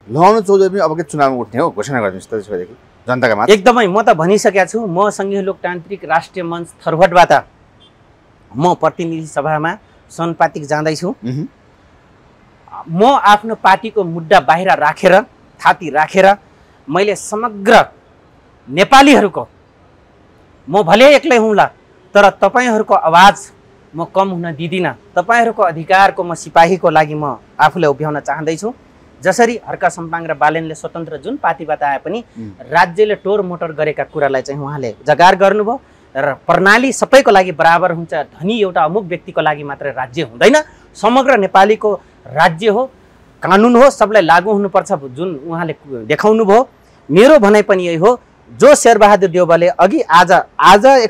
लहनु चौधरी अब के चुनावमा उठ्ने हो घोषणा गरिदिनुहोस् त्यसपछि जनताका माझ। एकदमै म त भनिसकेको छु, म संघीय लोकतान्त्रिक राष्ट्रिय मञ्च थरवटबाट म प्रतिनिधि सभामा सनुपातिक जाँदैछु। म आफ्नो पार्टीको मुद्दा बाहिर राखेर थाती राखेर मैले समग्र नेपालीहरूको, म भले एक्लै हुँला तर तपाईँहरूको आवाज म कम हुन दिदिनँ। तपाईँहरूको अधिकारको म सिपाहीको लागि म आफूलाई उभ्याउन चाहँदैछु। जसरी हर्का सम्पाङ र बालेनले स्वतन्त्र जुन पार्टीबाट आए पनि राज्यले टोर मोटर गरेका कुरालाई चाहिँ उहाँले जगार गर्नुभयो र प्रणाली सबैको लागि बराबर हुन्छ। धनी एउटा अमुक व्यक्तिको लागि मात्र राज्य हुँदैन, समग्र नेपालीको राज्य हो, कानुन हो, सबलाई लागू हुनुपर्छ जुन उहाँले देखाउनु भयो। मेरो भनाइ पनि यही हो। जो शेरबहादुर देउवाले अघि आज एक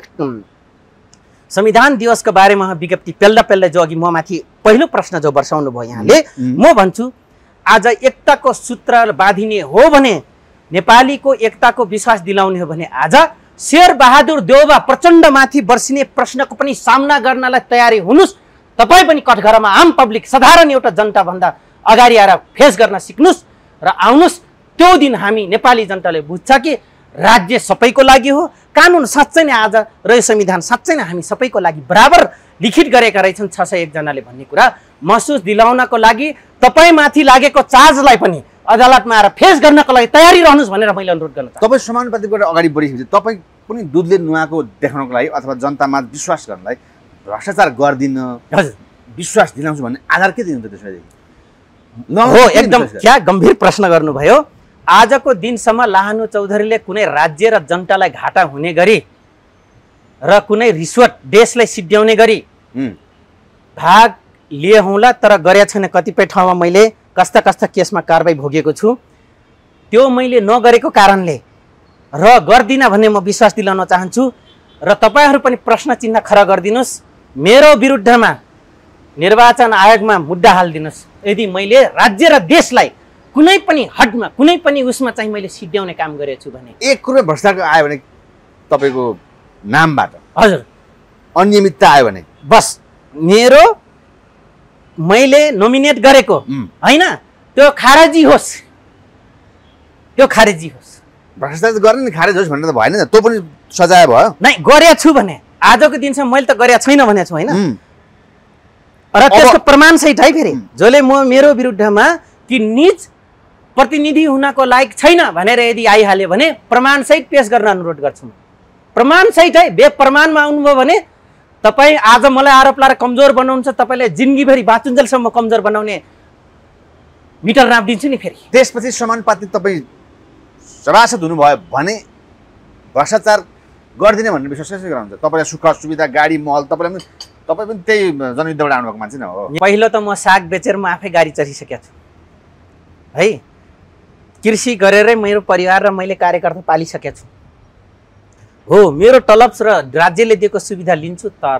संविधान दिवसको बारेमा विज्ञप्ति पेल्दा जो अघि म माथि पहिलो प्रश्न जो वर्षाउनु भयो यहाँले, म भन्छु आज एकताको सूत्र बाँधिने हो भने, नेपालीको एकताको विश्वास दिलाउने हो भने आज शेरबहादुर देउवा प्रचण्डमाथि वर्षिने प्रश्नको पनि सामना गर्नलाई तयारी हुनुस्। तपाईँ पनि कठघरमा आम पब्लिक साधारण एउटा जनताभन्दा अगाडि आएर फेस गर्न सिक्नुस् र आउनुस्। त्यो दिन हामी नेपाली जनताले बुझ्छ कि राज्य सबैको लागि हो, कानुन साँच्चै नै आज र यो संविधान साँच्चै नै हामी सबैको लागि बराबर लिखित गरेका रहेछन् 601 जनाले भन्ने कुरा महसुस दिलाउनको लागि तपाईँमाथि लागेको चार्जलाई पनि अदालतमा आएर फेस गर्नको लागि तयारी रहनुहोस् भनेर मैले अनुरोध गर्न चाहन्छु। तपाईँ समानुपातिकबाट अगाडि बढेपछि तपाईँ पनि दुधले नुहाएको देखाउनको लागि अथवा जनतामा विश्वास गर्नलाई भ्रष्टाचार गर्दिन, विश्वास दिलाउँछु भन्ने आधार के दिनुहुन्छ त्यसमा? हो, एकदम क्या गम्भीर प्रश्न गर्नुभयो। आजको दिनसम्म लाहनु चौधरीले कुनै राज्य र जनतालाई घाटा हुने गरी र कुनै रिश्वत देशलाई सिद्ध्याउने गरी भाग लिए होला, तर गरेका छैन। कतिपय ठाउँमा मैले कस्ता कस्ता केसमा कारबाही भोगेको छु। त्यो मैले नगरेको कारणले र गर्दिनँ भन्ने म विश्वास दिलाउन चाहन्छु। र तपाईँहरू पनि प्रश्न चिन्ह खडा गरिदिनुहोस्, मेरो विरुद्धमा निर्वाचन आयोगमा मुद्दा हालिदिनुहोस्। यदि मैले राज्य र देशलाई कुनै पनि हदमा कुनै पनि उसमा चाहिँ मैले सिद्ध्याउने काम गरेको छु भने, 1 रुपैयाँ भ्रष्टाचार आयो भने तपाईँको नामबाट हजुर अनियमितता आयो भने बस मेरो मैले नोमिनेट गरेको होइन त्यो खारेजी होस्, त्यो खारेजी होस्। भ्रष्टाचार गर्ने नि खारेज होस् भनेर त भएन नि, त्यो पनि सजाय भयो। नै गरेको छु भने आजको दिनसम्म मैले त गरेको छैन भनेको छु होइन। र त्यसको प्रमाण सहित है फेरि जसले मेरो विरुद्धमा कि निज प्रतिनिधि हुनको लायक छैन भनेर यदि आइहाल्यो भने प्रमाण सहित पेश गर्न अनुरोध गर्छु। प्रमाण सहित है, बेप्रमाणमा आउनुभयो भने तपाईँ आज मलाई आरोप लाएर कमजोर बनाउनुहुन्छ, तपाईँले जिन्दगीभरि बाँचुन्जेलसम्म कमजोर बनाउने मिटर नाप दिन्छु नि फेरि। त्यसपछि समानुपातिक तपाईँ सभासद हुनुभयो भने भ्रष्टाचार गर्दिनँ भन्ने विश्वास कसरी गराउनुहुन्छ? तपाईँलाई सुख सुविधा गाडी महल तपाईँ पनि त्यही जनयुद्धबाट आउनुभएको मान्छे न हो। पहिलो त म साग बेचेर म आफै गाडी चढिसकेको छु है। कृषि गरेरै मेरो परिवार र मैले कार्यकर्ता पालिसकेको छु। हो, मेरो तलब र राज्यले दिएको सुविधा लिन्छु, तर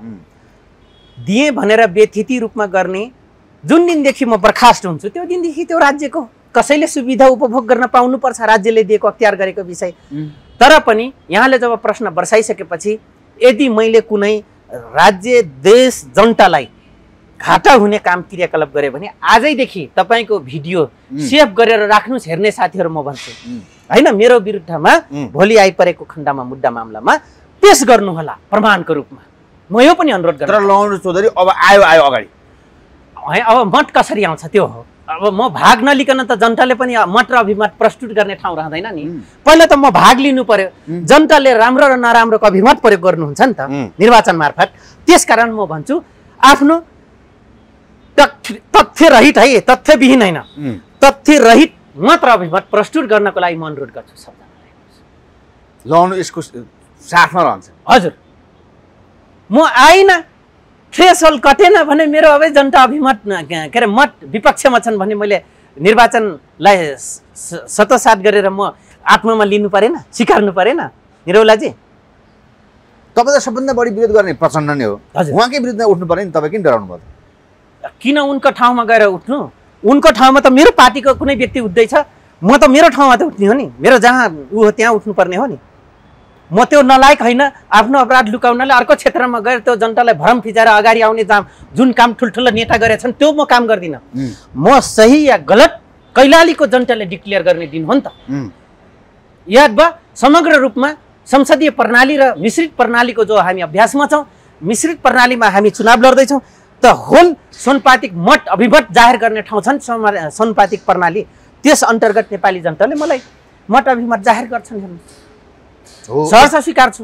दिएँ भनेर बेथिती रूपमा गर्ने जुन दिनदेखि म बर्खास्त हुन्छु त्यो दिनदेखि त्यो राज्यको कसैले सुविधा उपभोग गर्न पाउनुपर्छ, राज्यले दिएको अख्तियार गरेको विषय। तर पनि यहाँले जब प्रश्न बर्साइसकेपछि यदि मैले कुनै राज्य देश जनतालाई घाटा हुने काम क्रियाकलाप गरेँ भने आजैदेखि तपाईँको भिडियो सेभ गरेर राख्नुहोस् हेर्ने साथीहरू म भन्छु होइन। मेरो विरुद्धमा भोलि आइपरेको खण्डमा मुद्दा मामलामा पेश गर्नुहोला प्रमाणको रूपमा, म यो पनि अनुरोध गर्छु। तर लहनु चौधरी अब आयो अगाडि है, अब मत कसरी आउँछ त्यो हो। अब म भाग नलिकन त जनताले पनि मत र अभिमत प्रस्तुत गर्ने ठाउँ रहँदैन नि। पहिला त म भाग लिनु पर्यो, जनताले राम्रो र नराम्रोको अभिमत प्रयोग गर्नुहुन्छ नि त निर्वाचन मार्फत। त्यसकारण म भन्छु आफ्नो तथ्य रहित है, तथ्यविहीन होइन, तथ्य रहित मत र अभिमत प्रस्तुत गर्नको लागि म अनुरोध गर्छु सबजनालाई। लहनु यसको साथमा रहन्छ। हजुर, म आइन थ्रेसहोल्ड कटेन भने मेरो अब जनता अभिमत के अरे मत विपक्षमा छन् भने मैले निर्वाचनलाई सतोसात गरेर म आत्मामा लिनु परेन, स्वीकार्नु परेन निरौलाजी? तपाईँ त सबभन्दा बढी विरोध गर्ने प्रचण्ड नै हो, उहाँकै विरुद्धमा उठ्नु पर्यो नि, तपाईँ किन डराउनु भयो? किन उनको ठाउँमा गएर उठ्नु? उनको ठाउँमा त मेरो पार्टीको कुनै व्यक्ति उठ्दैछ, म त मेरो ठाउँमा त उठ्ने हो नि, मेरो जहाँ ऊ हो त्यहाँ उठ्नुपर्ने हो नि। म त्यो नलायक होइन, आफ्नो अपराध लुकाउनले अर्को क्षेत्रमा गएर त्यो जनतालाई भ्रम फिजाएर अगाडि आउने जुन काम ठुल्ठुलो नेता गरेका छन् त्यो म काम गर्दिनँ। म सही या गलत कैलालीको जनताले डिक्लेयर गर्ने दिन हो नि त। याद भयो? समग्र रूपमा संसदीय प्रणाली र मिश्रित प्रणालीको जो हामी अभ्यासमा छौँ, मिश्रित प्रणालीमा हामी चुनाव लड्दैछौँ, त होल सोनपातिक मत अभिमत जाहेर गर्ने ठाउँ छन् सोनपातिक प्रणाली। त्यस अन्तर्गत नेपाली जनताले मलाई मत अभिमत जाहेर गर्छन्। सहर्ष स्वीकार्छु।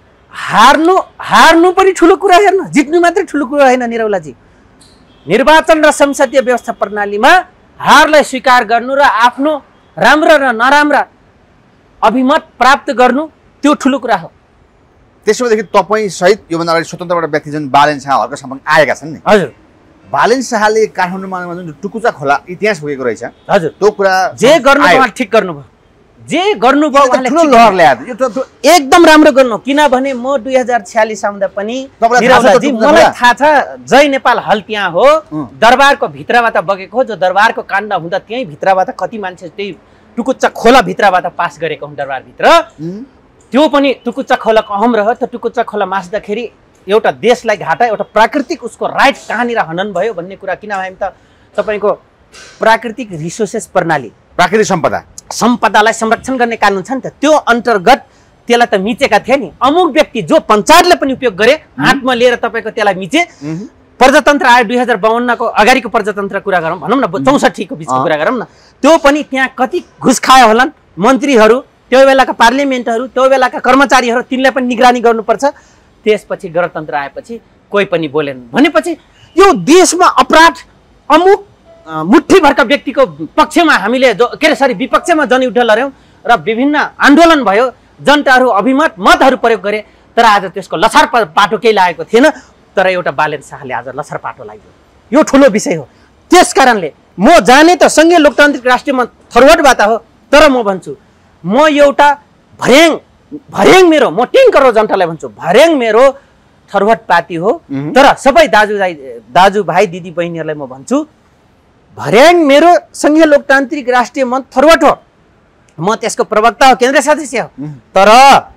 हार्नु पनि ठुलो कुरा हेर्नु, जित्नु मात्रै ठुलो कुरा होइन निरौलाजी। निर्वाचन र संसदीय व्यवस्था प्रणालीमा हारलाई स्वीकार गर्नु र आफ्नो राम्रा र नराम्रा अभिमत प्राप्त गर्नु त्यो ठुलो कुरा हो। त्यसो भएदेखि तपाईँ सहित योभन्दा अगाडि स्वतन्त्रबाट व्यक्ति जुन बालेन शाह हर्कसम्म आएका छन् नि, हजुर, बालेन शाहले काठमाडौँमा जुन टुकुचा खोला इतिहास पुगेको रहेछ, हजुर, त्यो कुरा जे गर्नु उहाँले ठिक गर्नुभयो, जे गर्नुभयो उहाँले ठुलो लहर ल्यायो। यो त एकदम राम्रो गर्नु। किनभने म 2046 आउँदा पनि मलाई थाहा छ जय नेपाल हल त्यहाँ हो, दरबारको भित्रबाट बगेको हो। जो दरबारको काण्ड हुँदा त्यही भित्रबाट कति मान्छे त्यही टुकुच्चा खोला भित्रबाट पास गरेको हुन् दरबारभित्र। त्यो पनि टुकुच्चा खोलाको अहम रह्यो। त टुकुच्चा खोला मास्दाखेरि एउटा देशलाई घाटा, एउटा प्राकृतिक उसको राइट कहाँनिर हनन भयो भन्ने कुरा। किनभने त तपाईँको प्राकृतिक रिसोर्सेस प्रणाली, प्राकृतिक सम्पदालाई संरक्षण गर्ने कानुन छ नि त, त्यो अन्तर्गत त्यसलाई त मिचेका थिए नि। अमुक व्यक्ति जो पञ्चायतले पनि उपयोग गरे, हातमा लिएर तपाईँको त्यसलाई मिचे। प्रजातन्त्र आयो 2052 को अगाडिको प्रजातन्त्र कुरा गरौँ, भनौँ न 64 को बिचको कुरा गरौँ न, त्यो पनि त्यहाँ कति घुस खायो होलान् मन्त्रीहरू, त्यो बेलाका पार्लियामेन्टहरू, त्यो बेलाका कर्मचारीहरू, तिनलाई पनि निगरानी गर्नुपर्छ। त्यसपछि गणतन्त्र आएपछि कोही पनि बोलेन भनेपछि यो देशमा अपराध अमुक मुठ्ठीभरका व्यक्तिको पक्षमा हामीले विपक्षमा जनयुद्ध लड्यौँ र विभिन्न आन्दोलन भयो, जनताहरू अभिमत मतहरू प्रयोग गरे, तर आज त्यसको लसार पाटो केही लागेको थिएन। तर एउटा बालेन शाहले आज लसार पाटो लाग्यो। यो ठुलो विषय हो। त्यस कारणले म जाने त सङ्घीय लोकतान्त्रिक राष्ट्रिय मञ्च थरवटबाट हो, तर म भन्छु म एउटा भर्याङ मेरो, म 3 करोड जनतालाई भन्छु भर्याङ मेरो थरवट पार्टी हो। तर सबै दाजुभाइ दिदी बहिनीहरूलाई म भन्छु भर्याङ मेरो सङ्घीय लोकतान्त्रिक राष्ट्रिय मञ्च थरवट हो। म त्यसको प्रवक्ता हो, केन्द्रीय सदस्य हो। तर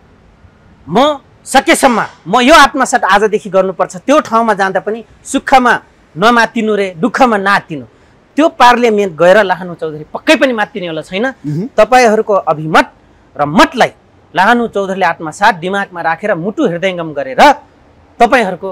म सकेसम्म म यो आत्मसात आजदेखि गर्नुपर्छ। त्यो ठाउँमा जाँदा पनि सुखमा नमातिनु रे, दुःखमा नातिनु। त्यो पार्लियामेन्ट गएर लाहानु चौधरी पक्कै पनि मातिनेवाला छैन। तपाईँहरूको अभिमत र मतलाई लाहानु चौधरीले आत्मसात दिमागमा राखेर मुटु हृदयङ्गम गरेर तपाईँहरूको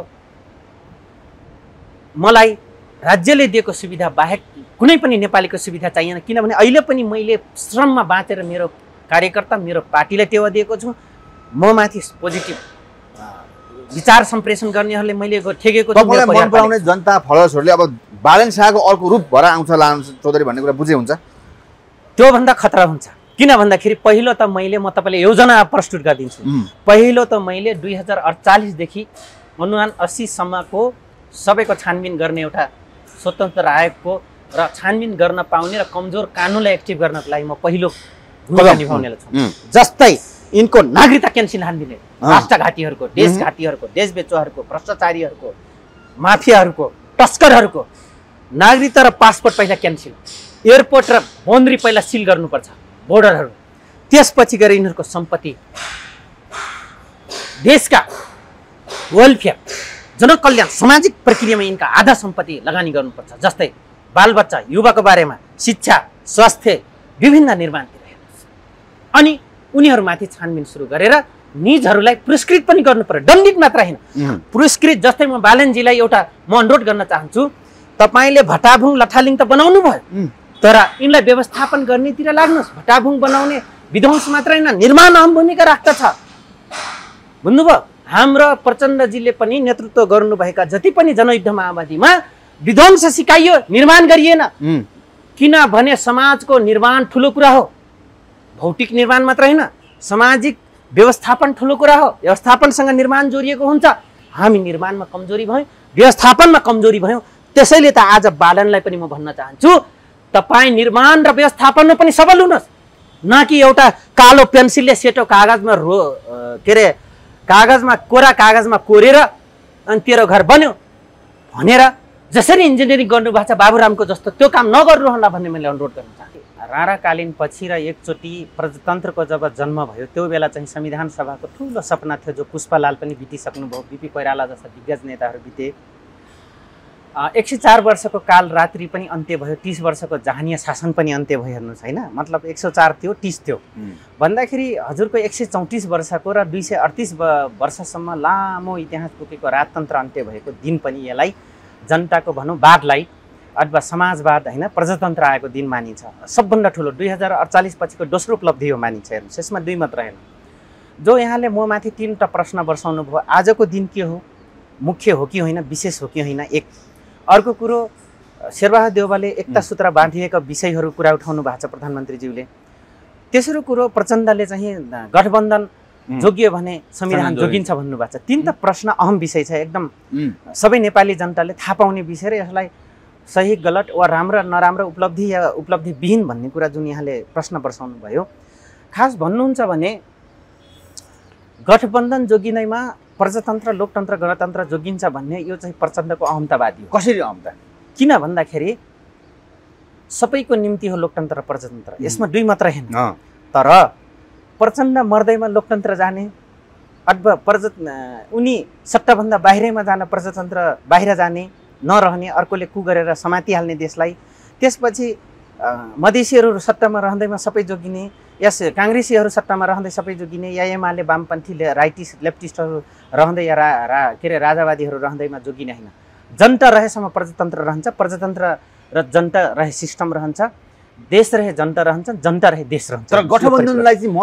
मलाई राज्यले दिएको सुविधा बाहेक कुनै पनि नेपालीको सुविधा चाहिएन। किनभने अहिले पनि मैले श्रममा बाँचेर मेरो कार्यकर्ता, मेरो पार्टीलाई टेवा दिएको छु। म माथि पोजिटिभ विचार सम्प्रेषण गर्नेहरूले मैले ठेकेको छु। तपाईँलाई मन पराउने जनता फलोअर्सहरूले अब बालेन शाहको अर्को रूप भएर आउँछ लाहानु चौधरी भन्ने कुरा बुझे हुन्छ। त्योभन्दा खतरा हुन्छ। किन भन्दाखेरि पहिलो त म तपाईँलाई योजना प्रस्तुत गरिदिन्छु। पहिलो त मैले 2048 देखि अनुमान 80 सम्मको सबैको छानबिन गर्ने एउटा स्वतन्त्र आयोगको र छानबिन गर्न पाउने र कमजोर कानुनलाई एक्टिभ गर्नको लागि म पहिलो भूमिका निभाउनेला छु। जस्तै यिनको नागरिकता क्यान्सिल हानिदिने, राष्ट्रघातीहरूको, देशघातीहरूको, देशबेचुवाहरूको, भ्रष्टाचारीहरूको, माफियाहरूको, तस्करहरूको नागरिकता र पासपोर्ट पहिला क्यान्सिल, एयरपोर्ट र बाउन्ड्री पहिला सिल गर्नुपर्छ, बोर्डरहरू। त्यसपछि गएर यिनीहरूको सम्पत्ति, देशका वेलफेयर, जनकल्याण, सामाजिक प्रक्रियामा यिनका आधा सम्पत्ति लगानी गर्नुपर्छ। जस्तै बालबच्चा, युवाको बारेमा शिक्षा, स्वास्थ्य, विभिन्न निर्माणतिर हेर्नुहोस्। अनि उनीहरूमाथि छानबिन सुरु गरेर निजहरूलाई पुरस्कृत पनि गर्नु पर्यो, दण्डित मात्र होइन, पुरस्कृत। जस्तै म बालेनजीलाई एउटा म अनुरोध गर्न चाहन्छु, तपाईँले भटाभुङ लठालिङ त बनाउनु भयो, तर यिनलाई व्यवस्थापन गर्नेतिर लाग्नुहोस्। भटाभुङ बनाउने विध्वंस मात्र होइन, निर्माण अहम भूमिका राख्दछ। बुझ्नुभयो? हाम्रो प्रचण्डजीले पनि नेतृत्व गर्नुभएका जति पनि जनयुद्ध माओवादीमा विध्वंस सिकाइयो, निर्माण गरिएन। किनभने समाजको निर्माण ठुलो कुरा हो, भौतिक निर्माण मात्र होइन, सामाजिक व्यवस्थापन ठुलो कुरा हो। व्यवस्थापनसँग निर्माण जोडिएको हुन्छ। हामी निर्माणमा कमजोरी भयौँ, व्यवस्थापनमा कमजोरी भयौँ। त्यसैले त आज बालनलाई पनि म भन्न चाहन्छु, तपाईँ निर्माण र व्यवस्थापनमा पनि सबल हुनुहोस्, न कि एउटा कालो पेन्सिलले सेतो कागजमा कोरा कागजमा कोरेर अनि तेरो घर बन्यो भनेर जसरी इन्जिनियरिङ गर्नुभएको छ बाबुरामको जस्तो त्यो काम नगर्नुहोला भन्ने मैले अनुरोध गर्न चाहन्छु। राणाकालीन पछि र एकचोटि प्रजातन्त्रको जब जन्म भयो त्यो बेला चाहिँ संविधान सभाको ठुलो सपना थियो, जो पुष्पलाल पनि बितिसक्नुभयो, बिपी कोइराला जस्ता दिग्गज नेताहरू बिते। 104 वर्षको काल रात्रि पनि अन्त्य भयो, 30 वर्षको जहानिया शासन पनि अन्त्य भयो। हेर्नुहोस् होइन, मतलब 104 थियो 30 थियो भन्दाखेरि हजुरको 134 वर्षको र 238 वर्षसम्म लामो इतिहास बोकेको राजतन्त्र अन्त्य भएको दिन पनि यसलाई जनताको भनौँ वादलाई अथवा समाजवाद होइन प्रजातन्त्र आएको दिन मानिन्छ। सबभन्दा ठुलो 2048 पछिको दोस्रो उपलब्धि हो मानिन्छ। हेर्नुहोस्, यसमा दुई मात्र होइन। जो यहाँले म माथि 3वटा प्रश्न वर्षाउनु भयो, आजको दिन के हो, मुख्य हो कि होइन, विशेष हो कि होइन, एक। अर्को कुरो, शेरबहादुर देउवाले एकता सूत्र बाँधिएका विषयहरू कुरा उठाउनु भएको छ प्रधानमन्त्रीज्यूले। तेस्रो कुरो, प्रचण्डले चाहिँ गठबन्धन जोगियो भने संविधान जोगिन्छ भन्नुभएको छ। तीन त प्रश्न अहम विषय छ, एकदम सबै नेपाली जनताले थाहा पाउने विषय र यसलाई सही गलत वा राम्रो नराम्रो उपलब्धि या उपलब्धिविहीन भन्ने कुरा जुन यहाँले प्रश्न वर्षाउनु भयो, खास भन्नुहुन्छ भने गठबन्धन जोगिनैमा प्रजातन्त्र लोकतन्त्र गणतन्त्र जोगिन्छ भन्ने यो चाहिँ प्रचण्डको अहमतावादी हो। कसरी अहमता? किन भन्दाखेरि सबैको निम्ति हो लोकतन्त्र प्रजातन्त्र, यसमा दुई मात्र हैन। तर प्रचण्ड मर्दैमा लोकतन्त्र जाने अथवा उनी सत्ताभन्दा बाहिरैमा जान प्रजातन्त्र बाहिर जाने नरहने, अर्कोले कु गरेर समातिहाल्ने देशलाई, त्यसपछि मधेसीहरू सत्तामा रहँदैमा सबै जोगिने, यस काङ्ग्रेसीहरू सत्तामा रहँदै सबै जोगिने, या एमाले वामपन्थी राइटिस्ट लेफ्टिस्टहरू रहँदै या के अरे राजावादीहरू रहँदैमा जोगिने होइन। जनता रहेसम्म प्रजातन्त्र रहन्छ, प्रजातन्त्र र जनता रहे सिस्टम रहन्छ, देश रहे जनता रहन्छ, जनता रहे देश रहन्छ। तर गठबन्धनलाई चाहिँ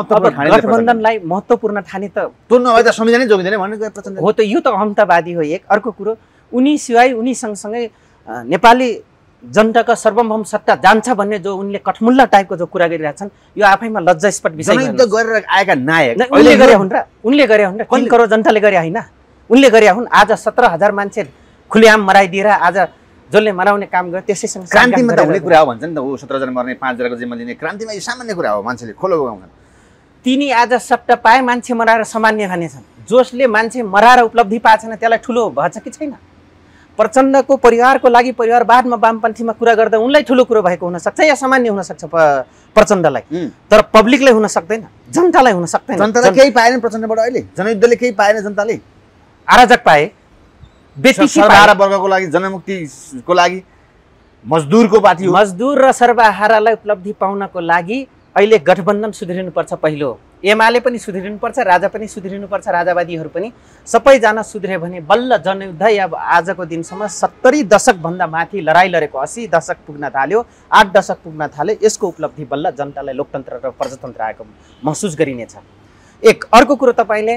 महत्त्वपूर्ण ठाने त त्यो नभए त संविधानै जोगिँदैन भनेको प्रचण्ड हो। त यो त अहमतावादी हो एक। अर्को कुरो, उनी सिवाय उनी सँगसँगै नेपाली जनताका सार्वभौम सत्ता जान्छ भन्ने जो उनले कठमुल्ला टाइपको जो कुरा गरिरहेछन्, यो आफैमा लज्जास्पद विषय हो। जनयुद्ध गरेर आएका नायक उनले गरे हुन् र, उनले गरे हुन् र, 3 करोड जनताले गरे होइन, उनले गरे हुन्। आज 17,000 मान्छे खुलेआम मराइदिएर आज जसले मराउने काम गर्यो त्यसैसँग क्रान्तिमा त हुने कुरा हो भन्छ नि त। ऊ 17 जना मर्ने 5 जनाको जिम्मा लिने क्रान्तिमा यो सामान्य कुरा हो, मान्छेले खोलो बगाउँछन्। तिनी आज सट्टा पाए मान्छे मराएर सामान्य भनेछन्। जसले मान्छे मराएर उपलब्धि पाएछन् त्यसलाई ठुलो भएछ कि छैन? प्रचण्डको परिवारको लागि परिवारवादमा वामपन्थीमा कुरा गर्दा उनलाई ठुलो कुरो भएको हुनसक्छ या सामान्य हुनसक्छ प्रचण्डलाई, तर पब्लिकलाई हुन सक्दैन, जनतालाई हुन सक्दैन। जनतालाई केही पाएन प्रचण्डबाट अहिले, जनयुद्धले केही पाएन जनताले। अराजक पाए, बेतिसी सर्वहारा वर्गको लागि, जनमुक्तिको लागि, मजदुरको पार्टी हो। मजदुर र सर्वहारालाई उपलब्धि पाउनको लागि अहिले गठबन्धन सुध्रिनुपर्छ। पहिलो एमाले पनि सुध्रिनुपर्छ, राजा पनि सुध्रिनुपर्छ, राजावादीहरू पनि सबैजना सुध्रे भने बल्ल जनयुद्ध या आजको दिनसम्म 70 दशकभन्दा माथि लडाइँ लडेको 80 दशक पुग्न थाल्यो, 8 दशक पुग्न थाल्यो। यसको उपलब्धि बल्ल जनतालाई लोकतन्त्र र प्रजातन्त्र आएको महसुस गरिनेछ। एक। अर्को कुरो, तपाईँले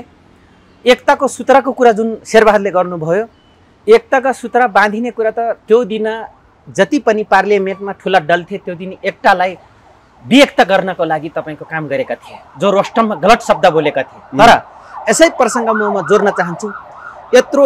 एकताको सूत्रको कुरा जुन शेरबहादुरले गर्नुभयो, एकताका सूत्र बाँधिने कुरा त त्यो दिन जति पनि पार्लियामेन्टमा ठुला दल थिए त्यो दिन एकतालाई व्यक्त गर्नको लागि तपाईँको काम गरेका थिए, जो रोस्टममा गलत शब्द बोलेका थिए। तर यसै प्रसङ्गमा म जोड्न चाहन्छु, यत्रो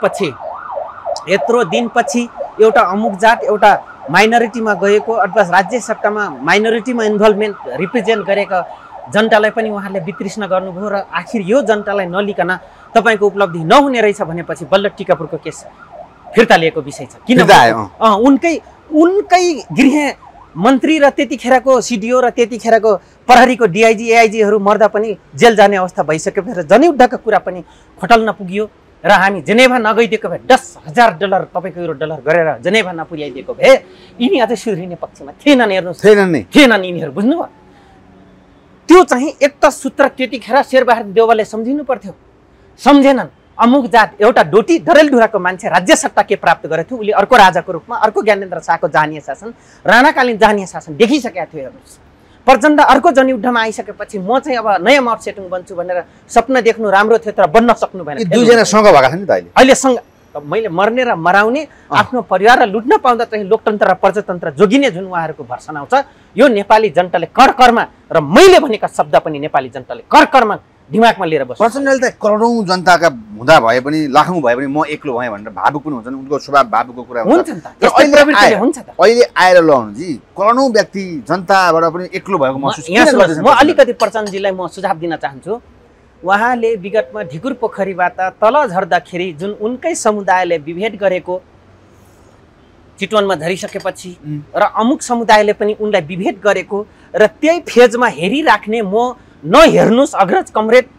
दिनपछि एउटा अमुक जात एउटा माइनोरिटीमा गएको अथवा राज्य सत्तामा माइनोरिटीमा इन्भल्भमेन्ट रिप्रेजेन्ट गरेका जनतालाई पनि उहाँहरूले वितृष्ण गर्नुभयो र आखिर यो जनतालाई नलिकन तपाईँको उपलब्धि नहुने रहेछ भनेपछि बल्ल टिकापुरको केस फिर्ता लिएको विषय छ। किन उनकै गृह मन्त्री र त्यतिखेरको सिडिओ र त्यतिखेरको प्रहरीको डिआइजी एआइजीहरू मर्दा पनि जेल जाने अवस्था भइसकेपछि जनयुद्धका कुरा पनि खोटल्न पुग्यो र हामी जेनेभा नगइदिएको भए $10,000 तपाईँको $1 गरेर जेनेभा नपुर्याइदिएको भए यिनी अझै सुध्रिने पक्षमा थिएनन्। हेर्नुहोस्, थिएनन् यिनीहरू, बुझ्नुभयो? त्यो चाहिँ एकता सूत्र त्यतिखेर शेरबहादुर देउवाले सम्झिनु पर्थ्यो, सम्झेनन्। अमुक जात एउटा डोटी डरेलधुराको मान्छे राज्य सत्ता के प्राप्त गरेको थियो, उसले अर्को राजाको रूपमा अर्को ज्ञानेन्द्र शाहको जहानिया शासन, राणाकालीन जहानिया शासन देखिसकेका थियो। हेर्नुहोस्, प्रचण्ड अर्को जनयुद्धमा आइसकेपछि म चाहिँ अब नयाँ माउट सेटुङ बन्छु भनेर सपना देख्नु राम्रो थियो, तर बन्न सक्नु भएन। दुईजना सँग भएका छन् नि त अहिले सँग। मैले मर्ने र मराउने, आफ्नो परिवार र लुट्न पाउँदा चाहिँ लोकतन्त्र र प्रजातन्त्र जोगिने जुन उहाँहरूको भर्सन आउँछ, यो नेपाली जनताले कर्करमा र मैले भनेका शब्द पनि नेपाली जनताले कर्करमा दिमागमा लिएर बस्छ। प्रचण्डले त करोडौँ जनताका हुँदा भए पनि लाखौँ भए पनि म एक्लो भएँ भनेर भावुक पनि हुन्छन्, उनको स्वभाव भावुकको कुरा हुन्छ नि त। अहिले आएर लौजी करोडौँ व्यक्ति जनताबाट पनि एक्लो भएको महसुस गर्छ। म अलिकति प्रचण्डजीलाई म सुझाव दिन चाहन्छु। उहाँले विगतमा ढिकुर पोखरीबाट तल झर्दाखेरि जुन उनकै समुदायले विभेद गरेको चितवनमा झरिसकेपछि र अमुक समुदायले पनि उनलाई विभेद गरेको र त्यही फेजमा हेरिराख्ने म नहेर्नुहोस् अग्रज कमरेड,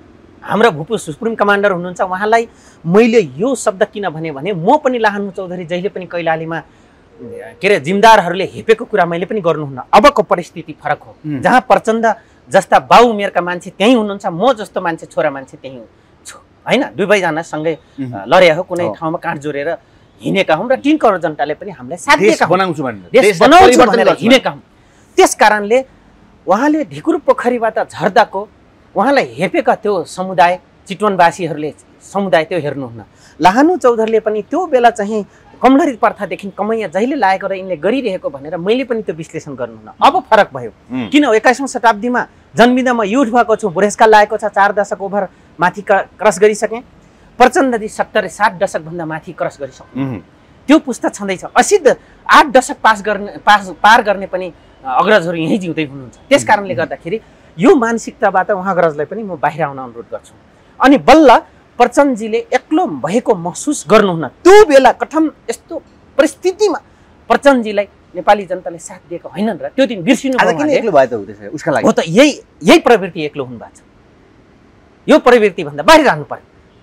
हाम्रो भूपू सुप्रिम कमान्डर हुनुहुन्छ, उहाँलाई मैले यो शब्द किन भने म पनि लाहानु चौधरी जहिले पनि कैलालीमा के अरे जिम्मेदारहरूले हेपेको कुरा मैले पनि गर्नुहुन्न। अबको परिस्थिति फरक हो, जहाँ प्रचण्ड जस्ता बाउ उमेरका मान्छे त्यहीँ हुनुहुन्छ, म जस्तो मान्छे छोरा मान्छे त्यहीँ छु होइन। दुवैजना सँगै लडे हो, कुनै ठाउँमा काँड जोडेर हिँडेका हौँ र 3 करोड जनताले पनि हामीलाई साथ दिएका हौँ, देश बनाउँछु भनेर हिँडेका हौँ। त्यस कारणले उहाँले ढिकुर पोखरीबाट झर्दाको उहाँलाई हेपेका त्यो समुदाय चितवनवासीहरूले समुदाय त्यो हेर्नुहुन्न। लाहानु चौधरीले पनि त्यो बेला चाहिँ कमलरी प्रथादेखि कमैया जहिले लागेको र यिनले गरिरहेको भनेर मैले पनि त्यो विश्लेषण गर्नुहुन्न। अब फरक भयो, किन 21औं शताब्दीमा जन्मिँदा म युथ भएको छु, बुढेसकाल लागेको छ, 4 दशक ओभर माथि क्रस गरिसकेँ। प्रचण्डजी 70-60 दशकभन्दा माथि क्रस गरिसक्नु, त्यो पुस्ता छँदैछ। 8 दशक पार गर्ने पनि अग्रजहरू यहीँ जिउँदै हुनुहुन्छ। त्यस कारणले गर्दाखेरि यो मानसिकताबाट उहाँ अग्रजलाई पनि म बाहिर आउन अनुरोध गर्छु। अनि बल्ल प्रचण्डजीले एक्लो भएको महसुस गर्नुहुन्न। त्यो बेला कठम यस्तो परिस्थितिमा प्रचण्डजीलाई नेपाली जनताले साथ दिएको होइनन् र त्यो दिन बिर्सिनु एक्लो भयो त हुँदैछ उसका लागि। हो त यही प्रवृत्ति एक्लो हुनु भएको छ। यो प्रवृत्ति भन्दा बाहिर जानु पर्यो।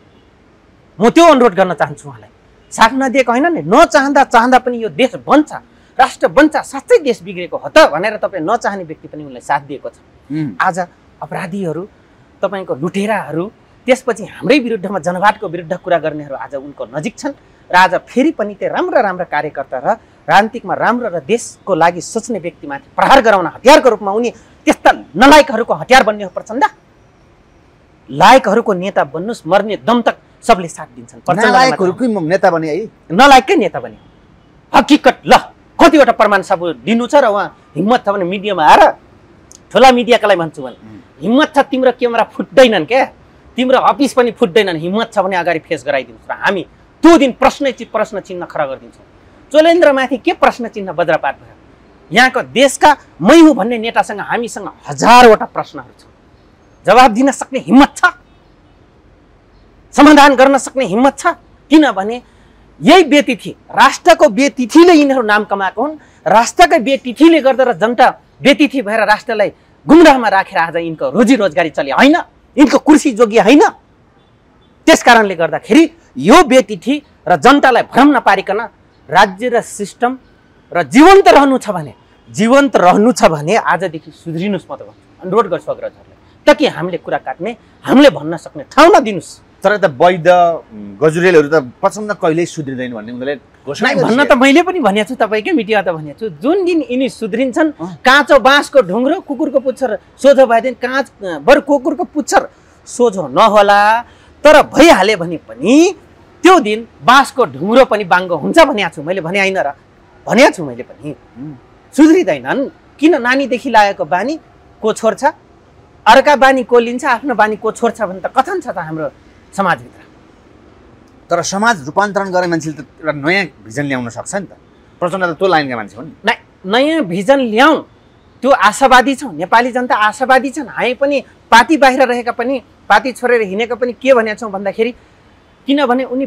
म त्यो अनुरोध गर्न चाहन्छु उहाँलाई, साथ नदिएको होइन नि, चाहँदा पनि यो देश बन्छ, राष्ट्र बन्छ, साँच्चै देश बिग्रेको हो त भनेर तपाईँ नचाहने व्यक्ति पनि उनलाई साथ दिएको छ। आज अपराधीहरू, तपाईँको लुटेराहरू, त्यसपछि हाम्रै विरुद्धमा जनवादको विरुद्ध कुरा गर्नेहरू आज उनको नजिक छन् र आज फेरि पनि त्यो राम्रा कार्यकर्ता र राजनीतिकमा राम्रो र देशको लागि सोच्ने व्यक्तिमाथि प्रहार गराउन हतियारको रूपमा उनी त्यस्ता नलायकहरूको हतियार बन्ने हो प्रचण्ड। लायकहरूको नेता बन्नुस्, मर्ने दम तक सबले साथ दिन्छन्। नलायकहरूकै नेता बने है, नलायककै नेता बने हकिकत। ल कतिवटा प्रमाण सबुत दिनु छ र उहाँ हिम्मत छ भने मिडियामा आएर, ठुला मिडियाकालाई भन्छु भने हिम्मत छ, तिम्रो क्यामेरा फुट्दैनन् क्या, तिम्रो अफिस पनि फुट्दैनन्, हिम्मत छ भने अगाडि फेस गराइदिनुहोस् र हामी त्यो दिन प्रश्न चिन्ह खडा गरिदिन्छौँ। चोलेन्द्रमाथि के प्रश्न चिन्ह वज्रपात भयो? यहाँको देशका मै हुँ भन्ने नेतासँग हामीसँग हजारवटा प्रश्नहरू छ, जवाब दिन सक्ने हिम्मत छ, समाधान गर्न सक्ने हिम्मत छ। किनभने यही बेतिथि, राष्ट्रको बेतिथिले यिनीहरू नाम कमाएको हुन्। राष्ट्रकै बेतिथिले गर्दा र जनता बेतिथि भएर राष्ट्रलाई गुमराहमा राखेर आज यिनको रोजी रोजगारी चले होइन, यिनको कुर्सी जोगिए होइन। त्यस कारणले गर्दाखेरि यो बेतिथि र जनतालाई भ्रम नपारिकन राज्य र सिस्टम र जीवन्त रहनु छ भने आजदेखि सुध्रिनुहोस्। म त भन्छु, अनुरोध गर्छु अग्रजहरूलाई, ताकि हामीले कुरा काट्ने, हामीले भन्न सक्ने ठाउँ नदिनुहोस्। तर त वैद्य गजुरेलहरू त प्रचण्ड कहिल्यै सुध्रिँदैन भन्ने उनीहरूले घोषणा भन्न त मैले पनि भनेको छु, तपाईँकै मिडिया त भनेको छु। जुन दिन यिनी सुध्रिन्छन्, काँचो बाँसको ढुङ्ग्रो कुकुरको पुच्छर सोझो भएदेखि बरु कुकुरको पुच्छर सोझो नहोला, तर भइहाल्यो भने पनि त्यो दिन बाँसको ढुङ्ग्रो पनि बाङ्गो हुन्छ भनेको छु मैले, भने होइन र भनेको छु मैले पनि। सुध्रिँदैनन्, किन? नानीदेखि लागेको बानी को छोड्छ, अर्का बानी को लिन्छ, आफ्नो बानी को छोड्छ भने त कथन छ त हाम्रो समाजभित्र। तर समाज रूपान्तरण गर्ने मान्छेले त एउटा नयाँ भिजन ल्याउन सक्छ नि त। प्रचण्ड त त्यो लाइनका मान्छे हो नि। नयाँ भिजन ल्याउँ, त्यो आशावादी छौँ, नेपाली जनता आशावादी छन्। हामी पनि पार्टी बाहिर रहेका पनि, पार्टी छोडेर हिँडेका पनि के भनेका छौँ भन्दाखेरि, किनभने उनी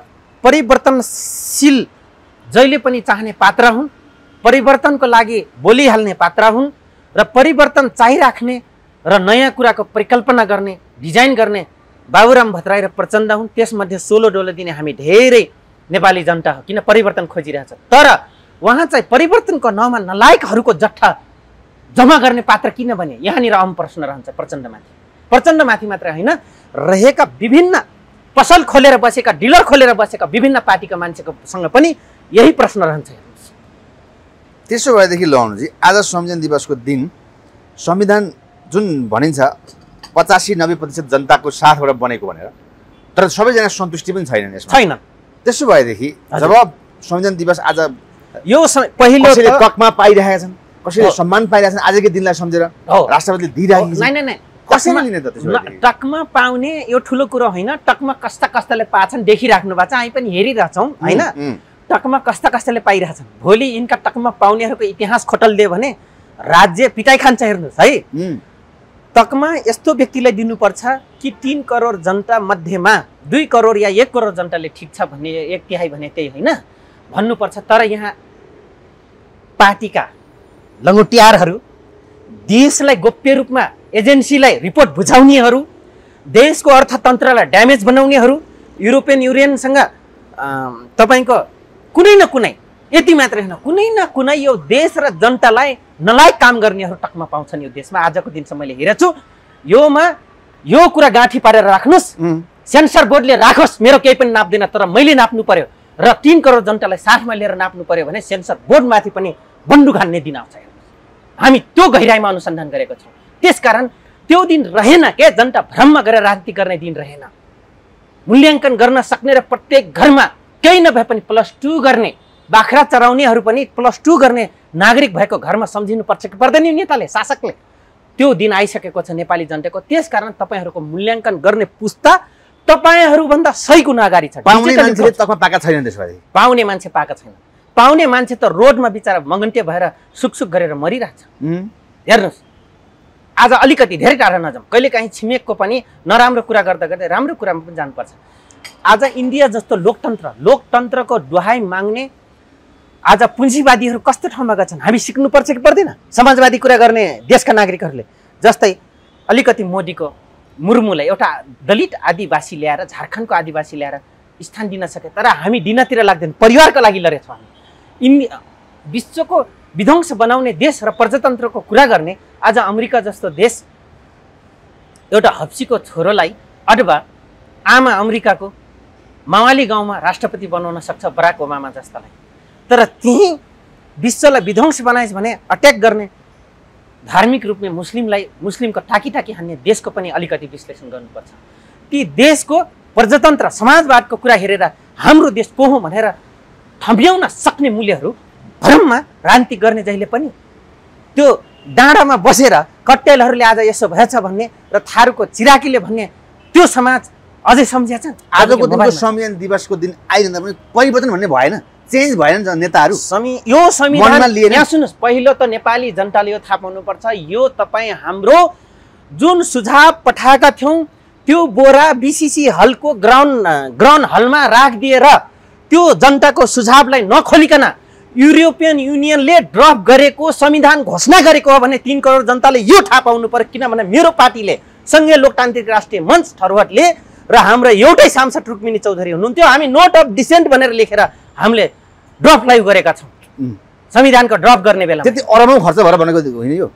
परिवर्तनशील जहिले पनि चाहने पात्र हुन्, परिवर्तनको लागि बोलिहाल्ने पात्र हुन् र परिवर्तन चाहिराख्ने र नयाँ कुराको परिकल्पना गर्ने, डिजाइन गर्ने बाबुराम भट्टराई र प्रचण्ड हुन्। त्यसमध्ये 16 डोलो दिने हामी धेरै नेपाली जनता हो, किन परिवर्तन खोजिरहेछ। तर उहाँ चाहिँ परिवर्तनको नाउँमा नलायकहरूको जट्ठा जम्मा गर्ने पात्र किन बने? यहाँनिर अहम प्रश्न रहन्छ प्रचण्डमाथि मात्र होइन, रहेका विभिन्न पसल खोलेर बसेका, डिलर खोलेर बसेका विभिन्न पार्टीका मान्छेकोसँग पनि यही प्रश्न रहन्छ। त्यसो भएदेखि लौनजी, आज संविधान दिवसको दिन संविधान जुन भनिन्छ 85-90% जनताको साथबाट बनेको भनेर, तर सबैजना सन्तुष्टि पनि छैनन् यसमा। छैन। त्यसो भएदेखि जब संविधान दिवस आज यो पहिलो कसैले तकमा पाइरहेका छन्, कसैले सम्मान पाइरहेका छन्, आजकै दिनलाई सम्झेर राष्ट्रपतिले दिइरहेको छ। नै कसैले लिने त त्यसो भएदेखि? टकमा पाउने यो ठुलो कुरो होइन। टकमा कस्ताले पाछन् देखिराख्नु भएको छ, हामी पनि हेरिरहेछौँ होइन। टकमा कस्ताले पाइरहेछन्। भोलि यिनका टकमा पाउनेहरूको इतिहास खोटल्दियो भने राज्य पिटाइ खान्छ। हेर्नुहोस् है, तकमा यस्तो व्यक्तिलाई दिनुपर्छ कि 3 करोड जनता मध्येमा 2 करोड या 1 करोड जनताले ठिक छ भन्ने, 1/3 भने त्यही होइन भन्नुपर्छ। तर यहाँ पार्टीका लङ्गोटियारहरू, देशलाई गोप्य रूपमा एजेन्सीलाई रिपोर्ट बुझाउनेहरू, देशको अर्थतन्त्रलाई ड्यामेज बनाउनेहरू युरोपियन युनियनसँग तपाईँको कुनै न कुनै, यति मात्रै होइन, कुनै न कुनै यो देश र जनतालाई नलायक काम गर्नेहरू टकमा पाउँछन् यो देशमा। आजको दिनसम्म मैले हेरेको छु। यो कुरा गाँठी पारेर राख्नुहोस्, सेन्सर बोर्डले राखोस्, मेरो केही पनि नाप्दैन, तर मैले नाप्नु पर्यो र 3 करोड जनतालाई साथमा लिएर नाप्नु पर्यो भने सेन्सर बोर्डमाथि पनि बन्दुक हान्ने दिन आउँछ। हामी त्यो गहिराइमा अनुसन्धान गरेको छौँ। त्यसकारण त्यो दिन रहेन के, जनता भ्रममा गरेर राजनीति गर्ने दिन रहेन। मूल्याङ्कन गर्न सक्ने र प्रत्येक घरमा केही नभए पनि +2 गर्ने, बाख्रा चराउनेहरू पनि +2 गर्ने नागरिक भएको घरमा सम्झिनु पर्छ कि पर्दैन नेताले, शासकले? त्यो दिन आइसकेको छ नेपाली जनताको। त्यसकारण तपाईँहरूको मूल्याङ्कन गर्ने पुस्ता तपाईँहरूभन्दा सही गुण अगाडि छ। पाउने मान्छेले तकमा पाएका छैनन् त्यसबारे। पाउने मान्छे पाएका छैन। पाउने मान्छे त रोडमा बिचारा मगन्टे भएर सुकसुक गरेर मरिरहेछ। हेर्नुहोस्, आज अलिकति धेरै टाढा नजाउँ, कहिलेकाहीँ छिमेकको पनि नराम्रो कुरा गर्दा गर्दै राम्रो कुरामा पनि जानुपर्छ। आज इन्डिया जस्तो लोकतन्त्रको दुहाई माग्ने आज पुँजीवादीहरू कस्तो ठाउँमा गएछन्? हामी सिक्नुपर्छ कि पर्दैन? समाजवादी कुरा गर्ने देशका नागरिकहरूले, जस्तै अलिकति मोदीको मुर्मुलाई एउटा दलित आदिवासी ल्याएर, झारखण्डको आदिवासी ल्याएर स्थान दिन सके, तर हामी दिनतिर लाग्दैन, परिवारको लागि लडेछौँ हामी। विश्वको विध्वंस बनाउने देश र प्रजातन्त्रको कुरा गर्ने आज अमेरिका जस्तो देश एउटा हप्सीको छोरोलाई अथवा आमा अमेरिकाको मावाली गाउँमा राष्ट्रपति बनाउन सक्छ, बराक ओबामा जस्तालाई। तर त्यही विश्वलाई विध्वंस बनाएछ भने अट्याक गर्ने, धार्मिक रूपमा मुस्लिमको टाकी हान्ने देशको पनि अलिकति विश्लेषण गर्नुपर्छ। ती देशको प्रजातन्त्र समाजवादको कुरा हेरेर हाम्रो देश को हो भनेर थम्ब्याउन सक्ने मूल्यहरू भ्रममा राजनीति गर्ने जहिले पनि त्यो डाँडामा बसेर कट्टेलहरूले आज यसो भएछ भन्ने र थारूको चिराकीले भन्ने त्यो समाज अझै सम्झिएछन्। आजको दिनको संविधान दिवसको दिन आइरहँदा पनि परिवर्तन भन्ने भएन, चेन्ज भएन नेताहरू। यो संविधान यहाँ सुन्नुहोस्, पहिलो त नेपाली जनताले यो थाहा पाउनुपर्छ, यो तपाईँ हाम्रो जुन सुझाव पठाएका थियौँ त्यो बोरा बीसीसी हलको ग्राउन्ड हलमा राखिदिएर त्यो जनताको सुझावलाई नखोलिकन युरोपियन युनियनले ड्रप गरेको संविधान घोषणा गरेको हो भने 3 करोड जनताले यो थाहा पाउनु पर्यो। किनभने मेरो पार्टीले सङ्घीय लोकतान्त्रिक राष्ट्रिय मञ्च थरवटले र हाम्रो एउटै सांसद रुक्मिनी चौधरी हुनुहुन्थ्यो, हामी नोट अफ डिसेन्ट भनेर लेखेर हामीले ड्रप लाइभ गरेका छौँ। संविधानको ड्रप गर्ने बेला त्यति अरबौँ खर्च भएर भनेको होइन, यो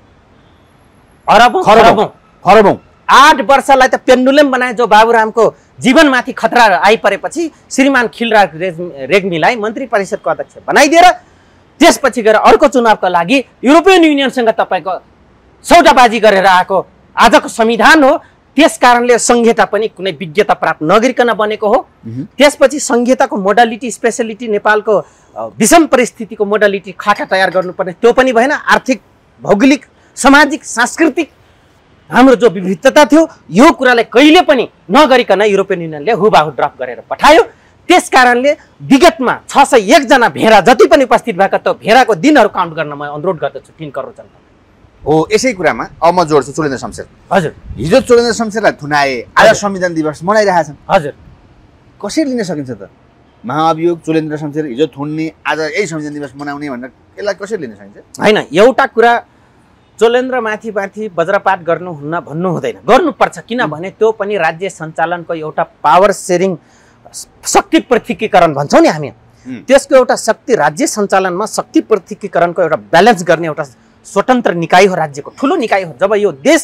खरबौँ 8 वर्षलाई त पेन्डुलम बनाए जो बाबुरामको जीवनमाथि खतरा आइपरेपछि श्रीमान खिलराज रेग्मीलाई मन्त्री परिषदको अध्यक्ष बनाइदिएर त्यसपछि गएर अर्को चुनावका लागि युरोपियन युनियनसँग तपाईँको सौदाबाजी गरेर आएको आजको संविधान हो। त्यस कारणले संहिता पनि कुनै विज्ञता प्राप्त नगरिकन बनेको हो। त्यसपछि संहिताको मोडालिटी स्पेशलिटी नेपालको विषम परिस्थितिको मोडालिटी खाका तयार गर्नुपर्ने त्यो पनि भएन। आर्थिक, भौगोलिक, सामाजिक, सांस्कृतिक हाम्रो जो विविधता थियो यो कुरालाई कहिले पनि नगरिकन युरोपियन युनियनले हुबाहु ड्रप गरेर पठायो। त्यस कारणले विगतमा 601 जना भेडा जति पनि उपस्थित भएका त्यो भेडाको दिनहरू काउन्ट गर्न म अनुरोध गर्दछु 3 करोड जनता हो। यसै कुरामा अब म जोड्छु चोलेन्द्र शमशेर। हजुर, हिजो चोलेन्द्र शमशेरलाई थुनाए, आज संविधान दिवस मनाइरहेछन्। हजुर, कसरी लिन सकिन्छ त? महाअभियोग चोलेन्द्र शमशेर हिजो थुन्ने, आज यही संविधान दिवस मनाउने भनेर यसलाई कसरी लिन सकिन्छ? होइन, एउटा कुरा चोलेन्द्र माथि वज्रपात गर्नुहुन्न भन्नु हुँदैन, गर्नुपर्छ। किनभने त्यो पनि राज्य सञ्चालनको एउटा पावर सेयरिङ, शक्ति पृथकीकरण भन्छौँ नि हामी, त्यसको एउटा शक्ति, राज्य सञ्चालनमा शक्ति पृथकीकरणको एउटा ब्यालेन्स गर्ने एउटा स्वतन्त्र निकाय हो, राज्यको ठुलो निकाय हो। जब यो देश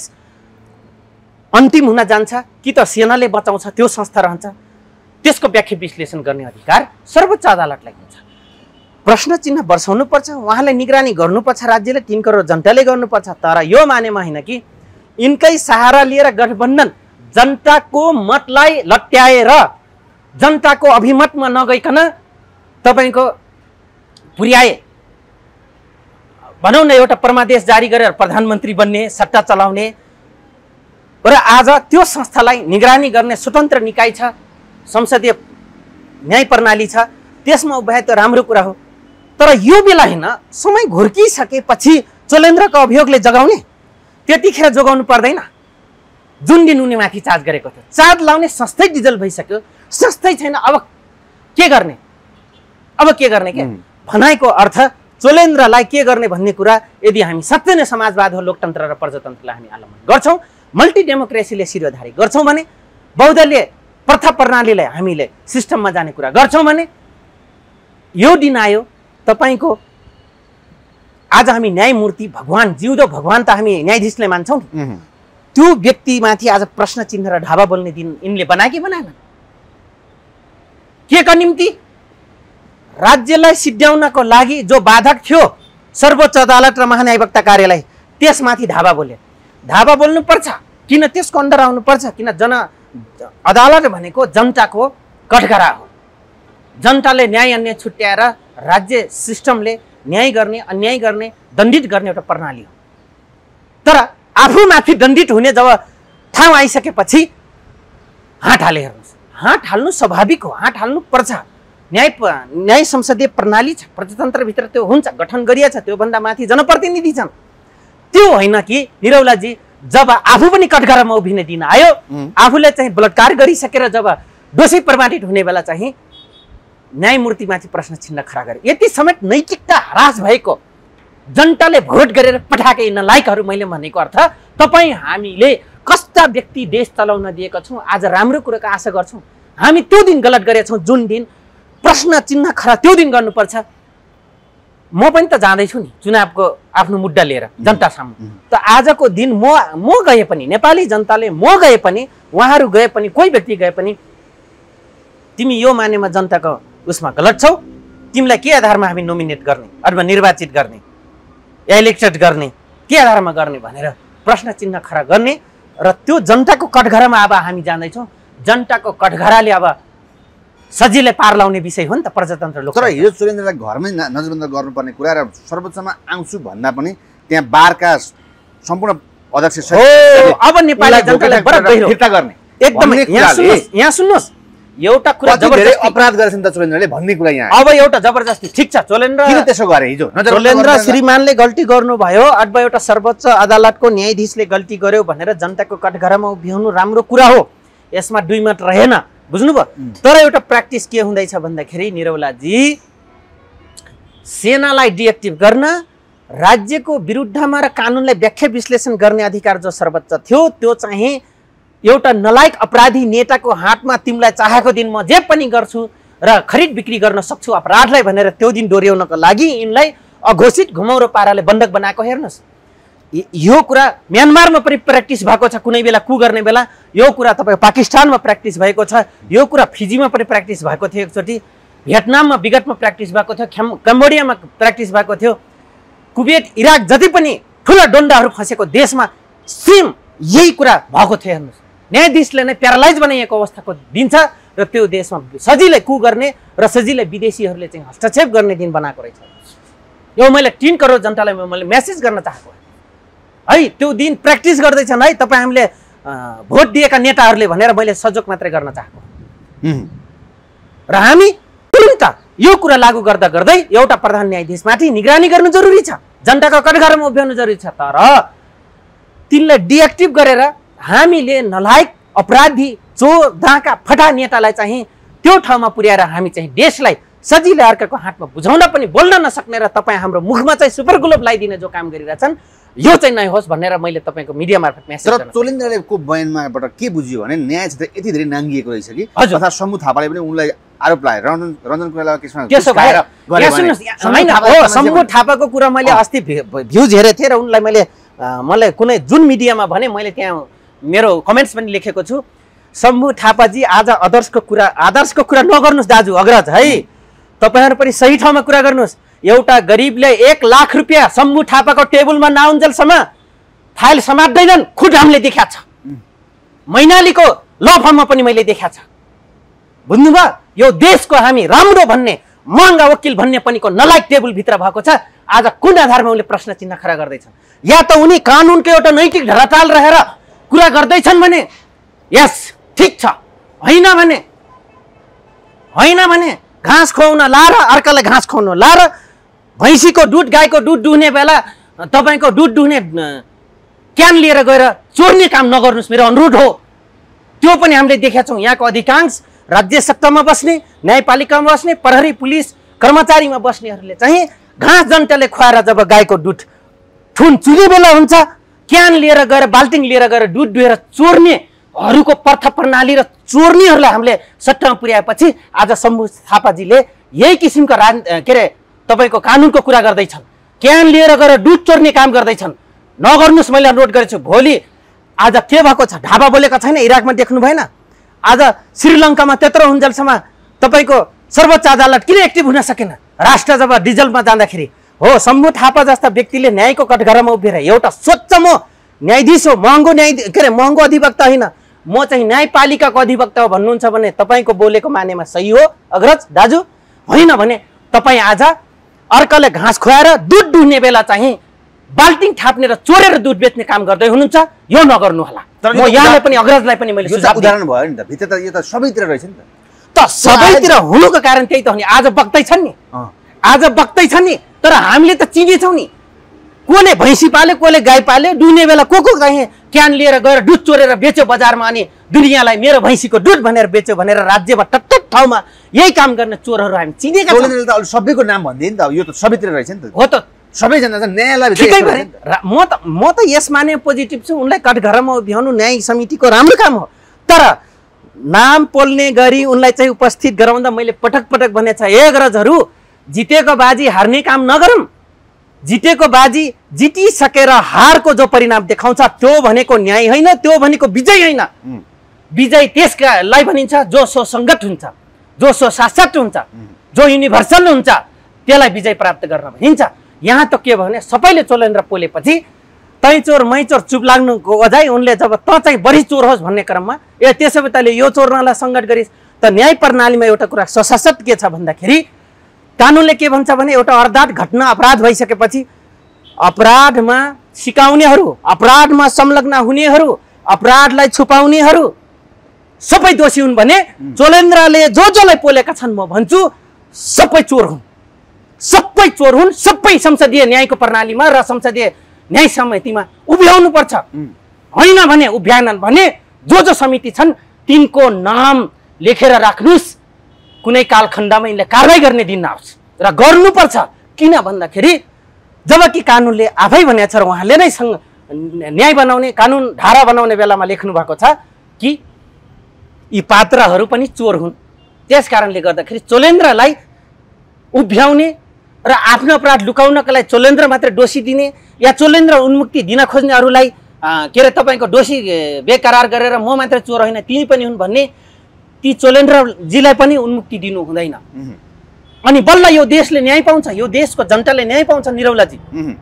अन्तिम हुन जान्छ कि त सेनाले बचाउँछ, त्यो संस्था रहन्छ, त्यसको व्याख्या विश्लेषण गर्ने अधिकार सर्वोच्च अदालतलाई हुन्छ। प्रश्न चिन्ह बर्साउनुपर्छ, उहाँलाई निगरानी गर्नुपर्छ, राज्यले 3 करोड जनताले गर्नुपर्छ। तर यो मानेमा होइन कि यिनकै सहारा लिएर गठबन्धन जनताको मतलाई लट्याएर जनताको अभिमतमा नगइकन तपाईँको पुर्याए, भनौँ न एउटा परमादेश जारी गरेर प्रधानमन्त्री बन्ने, सट्टा चलाउने र आज त्यो संस्थालाई निगरानी गर्ने स्वतन्त्र निकाय छ, संसदीय न्याय प्रणाली छ, त्यसमा उभ्याए त राम्रो कुरा हो। तर यो बेला होइन, समय घुर्किसकेपछि चोलेन्द्रको अभियोगले जगाउने, त्यतिखेर जोगाउनु पर्दैन। जुन दिन उनीमाथि चार्ज गरेको थियो, चार्ज लाउने संस्थै डिजल भइसक्यो, संस्थै छैन, अब के गर्ने? के भनाइको अर्थ चोलेन्द्रलाई के गर्ने भन्ने कुरा यदि हामी साँच्चै नै समाजवाद हो, लोकतन्त्र र प्रजातन्त्रलाई हामी अवलम्बन गर्छौँ, मल्टी डेमोक्रेसीले शिरोधारी गर्छौँ भने बहुदलीय प्रथा प्रणालीलाई हामीले सिस्टममा जाने कुरा गर्छौँ भने यो दिन आयो तपाईको आज हामी न्यायमूर्ति भगवान जिउँदो भगवान त हामी न्यायाधीशले मान्छौँ त्यो व्यक्तिमाथि आज प्रश्न चिन्ह र ढाबा बोल्ने दिन यिनले बनाए कि बनाएन के का निम्ति राज्यलाई सिद्ध्याउनको लागि जो बाधक थियो सर्वोच्च अदालत र महान्यायवक्ता कार्यालय त्यसमाथि धावा बोले धावा बोल्नु पर्छ किन त्यसको अन्डर आउनु पर्छ किन अदालत भनेको जनताको कठघरा हो जनताले न्याय अन्याय छुट्याएर राज्य सिस्टमले न्याय गर्ने अन्याय गर्ने दण्डित गर्ने एउटा प्रणाली हो तर आफूमाथि दण्डित हुने जब ठाउँ आइसकेपछि हाँट हाले हेर्नुहोस् हाँट हाल्नु स्वाभाविक हो हाँट हाल्नु पर्छ न्याय संसदीय प्रणाली छ प्रजातन्त्रभित्र त्यो हुन्छ गठन गरिएछ त्योभन्दा माथि जनप्रतिनिधि छन् त्यो होइन कि निरौलाजी जब आफू पनि कठघरामा उभिने दिन आयो आफूले चाहिँ बलात्कार गरिसकेर जब दोषी प्रमाणित हुने बेला चाहिँ न्यायमूर्तिमाथि प्रश्न चिन्ह खडा गरे यति समेत नैतिकता ह्रास भएको जनताले भोट गरेर पठाएका नलायकहरू मैले भनेको अर्थ तपाईँ हामीले कस्ता व्यक्ति देश चलाउन दिएका छौँ आज राम्रो कुराको आशा गर्छौँ हामी त्यो दिन गलत गरेका छौँ जुन दिन प्रश्न चिन्ह खडा त्यो दिन गर्नुपर्छ म पनि त जाँदैछु नि चुनावको आफ्नो मुद्दा लिएर जनता सामु त आजको दिन म गए पनि नेपाली जनताले म गए पनि उहाँहरू गए पनि कोही व्यक्ति गए पनि तिमी यो मानेमा जनताको उसमा गलत छौ तिमीलाई के आधारमा हामी नोमिनेट गर्ने अथवा निर्वाचित गर्ने या इलेक्टेड गर्ने के आधारमा गर्ने भनेर प्रश्न चिन्ह खडा गर्ने र त्यो जनताको कठघरामा अब हामी जाँदैछौँ जनताको कठघराले अब सजिलै पार लाउने विषय हो नि त प्रजातन्त्र लोक तर हिजो सुरेन्द्रलाई घरमै नजरबन्द गर्नुपर्ने कुरा र सर्वोच्चमा आउँछु भन्दा पनि त्यहाँ बारका सम्पूर्ण अध्यक्ष अब नेपाली जनताले बराबर फिर्ता गर्ने एकदमै यहाँ सुन्नुहोस् एउटा कुरा जबरजस्ती अपराध गरेछन् त चोलेन्द्रले भन्ने कुरा यहाँ अब एउटा जबरजस्ती ठिक छ चोलेन्द्र किन त्यसो गरे हिजो चोलेन्द्र श्रीमानले गल्ती गर्नुभयो अथवा एउटा सर्वोच्च अदालतको न्यायाधीशले गल्ती गर्यो भनेर जनताको कठघरामा उभिनु राम्रो कुरा हो यसमा दुई मत रहेन बुझ्नुभयो तर एउटा प्र्याक्टिस के हुँदैछ भन्दाखेरि निरौलाजी सेनालाई डिएक्टिभ गर्न राज्यको विरुद्धमा र कानुनलाई व्याख्या विश्लेषण गर्ने अधिकार जो सर्वोच्च थियो त्यो चाहिँ एउटा नलायक अपराधी नेताको हातमा तिमीलाई चाहेको दिन म जे पनि गर्छु र खरिद बिक्री गर्न सक्छु अपराधलाई भनेर त्यो दिन डोर्याउनको लागि यिनलाई अघोषित घुमौरो पाराले बन्धक बनाएको हेर्नुहोस् यो कुरा म्यानमारमा पनि प्र्याक्टिस भएको छ कुनै बेला कु गर्ने बेला यो कुरा तपाईको पाकिस्तानमा प्र्याक्टिस भएको छ यो कुरा फिजीमा पनि प्र्याक्टिस भएको थियो एकचोटि भियतनाममा विगतमा प्र्याक्टिस भएको थियो कम्बोडियामा प्र्याक्टिस भएको थियो कुवेत इराक जति पनि ठुला डन्डाहरू फसेको देशमा सेम यही कुरा भएको थियो हेर्नुहोस् न्यायाधीशले नै प्यारालाइज बनाइएको अवस्थाको दिन छ र त्यो देशमा सजिलै कु गर्ने र सजिलै विदेशीहरूले चाहिँ हस्तक्षेप गर्ने दिन बनाएको रहेछ यो मैले 3 करोड जनतालाई मैले मेसेज गर्न चाहेको है त्यो दिन प्र्याक्टिस गर्दैछन् है तपाईँ हामीले भोट दिएका नेताहरूले भनेर मैले सजोग मात्रै गर्न चाहेको र हामी तुरुन्त यो कुरा लागू गर्दा गर्दै एउटा प्रधान न्यायाधीशमाथि निगरानी गर्नु जरुरी छ जनताको कठघरामा उभ्याउनु जरुरी छ तर तिनलाई डिएक्टिभ गरेर हामीले नलायक अपराधी चोर डाका फटा नेतालाई चाहिँ त्यो ठाउँमा पुर्याएर हामी चाहिँ देशलाई सजिलै अर्काको हातमा बुझाउन पनि बोल्न नसक्ने र तपाईँ हाम्रो मुखमा चाहिँ सुपर ग्लोब लगाइदिने जो काम गरिरहेछन् यो चाहिँ नै होस् भनेर मैले तपाईँको मिडिया मार्फत मेसेज तर चोलेन्द्रको बयानमाबाट के बुझियो भने न्याय क्षेत्र यति धेरै नाङ्गिएको रहेछ कि तथा समूह थापाले पनि उनलाई आरोप लगाए रञ्जन कोइरालाको केसमा समूह थापाको कुरा मैले अस्ति भ्युज हेरेको थिएँ र उनलाई मलाई कुनै जुन मिडियामा भने मैले त्यहाँ मेरो कमेन्ट्स पनि लेखेको छु शम्भु थापाजी आज आदर्शको कुरा नगर्नुहोस् दाजु अग्रज है तपाईहरु पनि सही ठाउँमा कुरा गर्नुहोस् एउटा गरिबले 1 लाख रुपैयाँ शम्भु थापाको टेबलमा नआउन्जेलसम्म फाइल समात्दैनन् खुद हामीले देखाएको छ मैनालीको ल फर्ममा पनि मैले देखाएको छ बुझ्नुभयो यो देशको हामी राम्रो भन्ने महँगा वकिल भन्ने पनिको नलायक टेबल भित्र भएको छ आज कुन आधारमा उनले प्रश्न चिन्ह खडा गर्दैछन् या त उनी कानुनको एउटा नैतिक धरातल रहेर कुरा गर्दैछन् भने यस ठीक छ हैन भने घाँस खुवाउन लाएर अर्कालाई घाँस खुवाउन लाएर भैँसीको दुध गाईको दुध दुहुने बेला तपाईको दुध दुहुने क्यान लिएर गएर चोर्ने काम नगर्नुस् मेरो अनुरोध हो त्यो पनि हामीले देखेका छौं यहाँको अधिकांश राज्य सत्तामा बस्ने न्यायपालिकामा बस्ने प्रहरी पुलिस कर्मचारीमा बस्नेहरूले चाहिँ घाँस जनताले खुवाएर जब गाईको दुध थुन चुने बेला हुन्छ क्यान लिएर गएर बाल्टिङ लिएर गएर दुध दुहेर चोर्ने हरूको प्रथा प्रणाली र चोर्नीहरूलाई हामीले सट्टामा पुर्याएपछि आज शम्भु थापाजीले यही किसिमको के अरे तपाईँको कानुनको कुरा गर्दैछन्, क्यान लिएर गएर दुध चोर्ने काम गर्दैछन्। नगर्नुहोस्, मैले अनुरोध गरेको छु। भोलि आज के भएको छ, ढाबा बोलेको छैन, इराकमा देख्नु भएन? आज श्रीलङ्कामा त्यत्रो हुन्जेलसम्म तपाईँको सर्वोच्च अदालत किन एक्टिभ हुन सकेन? राष्ट्र जब डिजलमा जाँदाखेरि हो, शम्भु थापा जस्ता व्यक्तिले न्यायको कठघरामा उभिएर एउटा स्वच्छ म न्यायाधीश हो, महँगो के अरे महँगो अधिवक्ता होइन, म चाहिँ न्यायपालिकाको अधिवक्ता हो भन्नुहुन्छ भने तपाईँको बोलेको मानेमा सही हो अग्रज दाजु? होइन भने तपाईँ आज अर्काले घाँस खुवाएर दुध दुहुने बेला चाहिँ बाल्टिङ थाप्ने र चोरेर दुध बेच्ने काम गर्दै हुनुहुन्छ। यो नगर्नु होला। म यहाँलाई पनि अग्रजलाई पनि मैले उदाहरण भयो नि त, भित्र त यो त सबैतिर रहेछ नि त सबैतिर हुनुको कारण त्यही त हो नि। आज बक्दैछन् नि, आज बक्दैछन् नि, तर हामीले त चिनेछौँ नि। कसले भैँसी पाल्यो, कसले गाई पाल्यो, दुहुने बेला को चाहिँ क्यान लिएर गएर दुध चोरेर बेच्यो बजारमा, अनि दुनियाँलाई मेरो भैँसीको दुध भनेर बेच्यो भनेर राज्यमा टट्टट ठाउँमा यही काम गर्ने चोरहरू हामी चिनेका छौँ। सबैको नाम भनिदिए नि त, यो त सबैतिर रहेछ नि त। हो त, सबैजना न्यायलाई म त यसमा नै पोजिटिभ छु। उनलाई कठघरामा उभ्याउनु न्याय समितिको राम्रो काम हो, तर नाम पोल्ने गरी उनलाई चाहिँ उपस्थित गराउँदा मैले पटक पटक भनेको छ, हे अग्रजहरू, जितेको बाजी हार्ने काम नगरौँ। जितेको बाजी जितिसकेर हारको जो परिणाम देखाउँछ त्यो भनेको न्याय होइन, त्यो भनेको विजय होइन। विजय त्यसलाई भनिन्छ जो सुसङ्गत हुन्छ, जो सुशासित हुन्छ, जो युनिभर्सल हुन्छ, त्यसलाई विजय प्राप्त गर्न भनिन्छ। यहाँ त के भने सबैले चोलेन्द्र पोलेपछि तै चोर मै चोर चुप लाग्नुको बजाय उनले जब त चाहिँ बढी चोर होस् भन्ने क्रममा त्यसो भए तैँले यो चोर्नलाई सङ्गत गरिस् त। न्याय प्रणालीमा एउटा कुरा सुशासित के छ भन्दाखेरि कानुनले के भन्छ भने एउटा अर्दात घटना अपराध भइसकेपछि अपराधमा सिकाउनेहरू, अपराधमा संलग्न हुनेहरू, अपराधलाई छुपाउनेहरू सबै दोषी हुन् भने चोलेन्द्रले जसलाई पोलेका छन् म भन्छु सबै चोर हुन्, सबै चोर हुन्। सबै संसदीय न्यायको प्रणालीमा र संसदीय न्याय समितिमा उभ्याउनु पर्छ। होइन भने उभ्याएनन् भने जो समिति छन् तिनको नाम लेखेर राख्नुहोस्, कुनै कालखण्डमा यिनले कारवाही गर्ने दिन आओस् र गर्नुपर्छ। किन भन्दाखेरि जबकि कानुनले आफै भनेको छ र उहाँले नै न्याय बनाउने कानुन धारा बनाउने बेलामा लेख्नु भएको छ कि यी पात्रहरू पनि चोर हुन्। त्यस कारणले गर्दाखेरि चोलेन्द्रलाई उभ्याउने र आफ्नो अपराध लुकाउनका लागि चोलेन्द्र मात्र दोषी दिने या चोलेन्द्र उन्मुक्ति दिन खोज्नेहरूलाई के अरे तपाईँको दोषी बेकरार गरेर म मात्र चोर होइन तिनी पनि हुन् भन्ने ती चोलेन्द्रजीलाई पनि उन्मुक्ति दिनु हुँदैन। अनि बल्ल यो देशले न्याय पाउँछ, यो देशको जनताले न्याय पाउँछ। निरौलाजी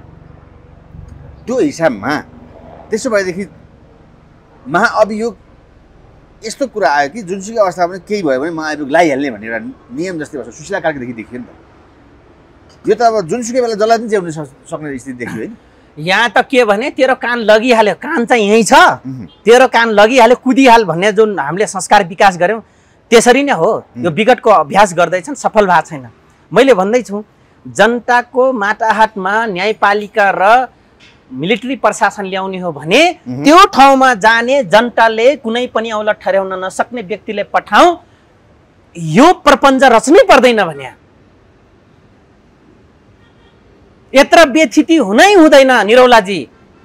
त्यो हिसाबमा त्यसो भएदेखि महाअभियोग यस्तो कुरा आयो कि जुनसुकै अवस्था पनि केही भयो भने महाअभियोग लगाइहाल्ने भन्ने एउटा नियम जस्तै भएको सुशीला कार्कीदेखि देखियो नि त। यो त अब जुनसुकै बेला जसलाई पनि च्याउन सक्ने स्थिति देखियो होइन। यहाँ त के भने तेरो कान लगिहाल्यो, कान चाहिँ यहीँ छ, तेरो कान लगिहाल्यो कुदिहाल भन्ने जुन हामीले संस्कार विकास गऱ्यौँ त्यसरी नै हो। यो विगतको अभ्यास गर्दैछन्, सफल भएको छैन। मैले भन्दैछु जनताको माटाहाटमा न्यायपालिका र मिलिट्री प्रशासन ल्याउने हो भने त्यो ठाउँमा जाने जनताले कुनै पनि औलट ठहराउन नसक्ने व्यक्तिले पठाऊ, यो प्रपञ्च रच्नै पर्दैन भने यत्र बेथिति हुनै हुँदैन। निरौलाजी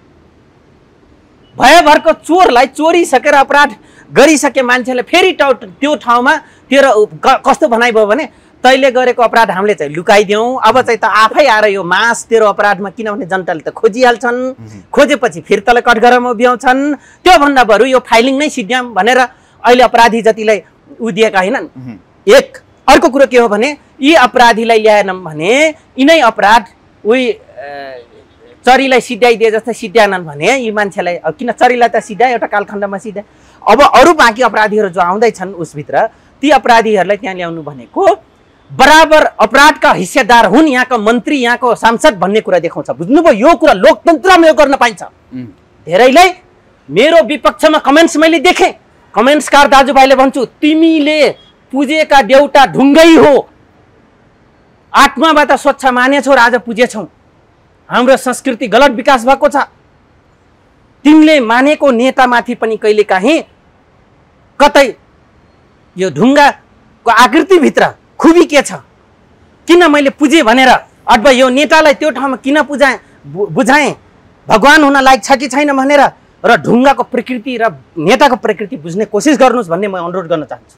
भयभरको चोरलाई चोरिसकेर अपराध गरिसके मान्छेले फेरि त्यो ठाउँमा तेरो कस्तो भनाइ भयो भने तैँले गरेको अपराध हामीले चाहिँ लुकाइदियौँ, अब चाहिँ त आफै आएर यो मास तेरो अपराधमा, किनभने जनताले त खोजिहाल्छन्, खोजेपछि फेरि तँलाई कठघरामा उभ्याउँछन्। त्योभन्दा बरु यो फाइलिङ नै सिद्ध्याम भनेर अहिले अपराधी जतिलाई दिएका होइनन्। एक अर्को कुरो के हो भने यी अपराधीलाई ल्याएनौँ भने यिनै अपराध उही चरीलाई सिद्ध्याइदिए जस्तै सिद्ध्याएनन् भने यी मान्छेलाई किन चरीलाई त सिद्ध्याए एउटा कालखण्डमा सिद्ध्याए, अब अरू बाँकी अपराधीहरू जो आउँदैछन् उसभित्र ती अपराधीहरूलाई त्यहाँ ल्याउनु भनेको बराबर अपराधका हिस्सेदार हुन् यहाँको मन्त्री, यहाँको सांसद भन्ने कुरा देखाउँछ। बुझ्नुभयो? यो कुरा लोकतन्त्रमा यो गर्न पाइन्छ। धेरैले मेरो विपक्षमा कमेन्ट्स मैले देखेँ, कमेन्ट्सकार दाजुभाइले भन्छु तिमीले पुजेका देउता ढुङ्गै हो, आत्माबाट स्वच्छ मानेछौ र आज पुजेछौ, हाम्रो संस्कृति गलत विकास भएको छ। तिमीले मानेको नेतामाथि पनि कहिलेकाहीँ कतै यो ढुङ्गाको आकृतिभित्र खुबी के छ, किन मैले पुजेँ भनेर अथवा यो नेतालाई त्यो ठाउँमा किन बुझाएँ, भगवान हुन लायक छ कि छैन भनेर र ढुङ्गाको प्रकृति र नेताको प्रकृति बुझ्ने कोसिस गर्नुहोस् भन्ने म अनुरोध गर्न चाहन्छु।